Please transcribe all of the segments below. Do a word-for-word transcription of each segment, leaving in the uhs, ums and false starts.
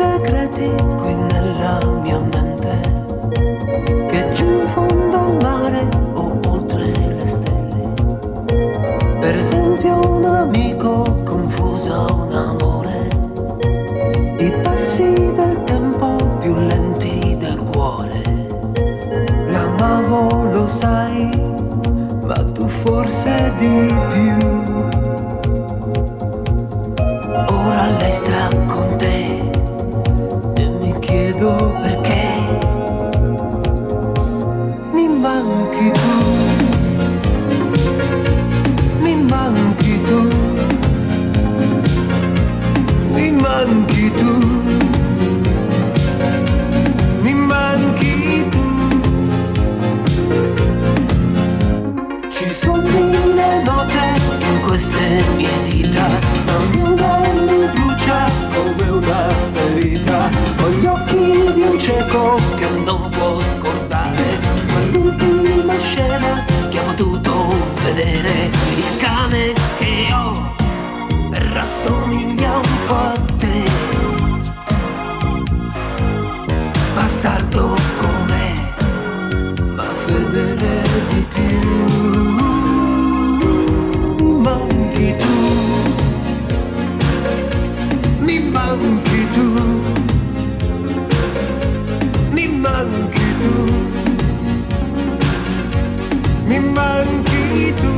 segreti qui nella mia mente, che giù in fondo al mare o oltre le stelle. Per esempio un amico confuso, un amore, i passi del tempo più lenti del cuore. L'amavo, lo sai, ma tu forse di più. Ora lei sta con te e mi chiedo perché. Mi manchi tu, mi manchi tu, mi manchi tu, mi manchi tu. Ci sono mille note in queste mie dita, ma ognuna mi brucia come una ferita. Ho gli occhi di un cieco che non può scordare quell'ultima scena che ha potuto vedere. Il cane che ho rassomiglia un po' a te, bastardo com'è, ma fedele di più. Mi manchi tu, mi manchi tu, mi manchi tu, mi manchi tu.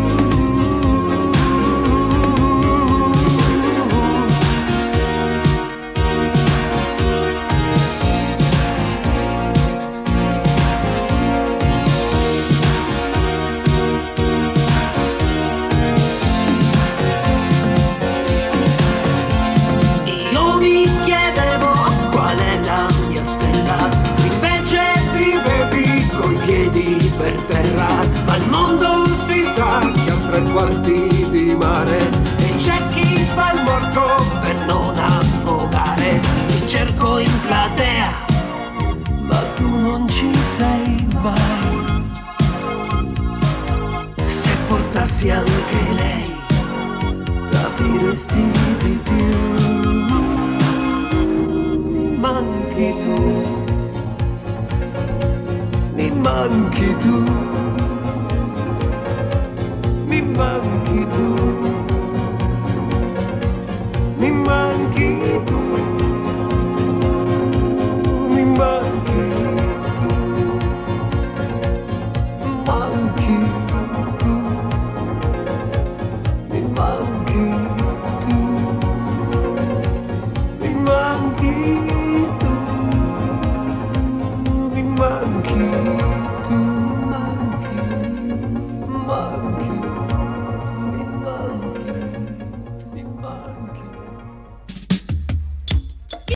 Io mi chiedevo qual è la mia stella, invece vivevi coi piedi per terra. Ma il mondo si sa che ha tre quarti di mare e c'è chi fa il morto per non affogare. Ti cerco in platea, ma tu non ci sei mai. Se portassi anche lei, capiresti di più. Mi manchi tu, mi manchi tu, mi manchi tu, mi manchi tu, mi manchi tu, manchi tu, mi manchi tu, mi manchi.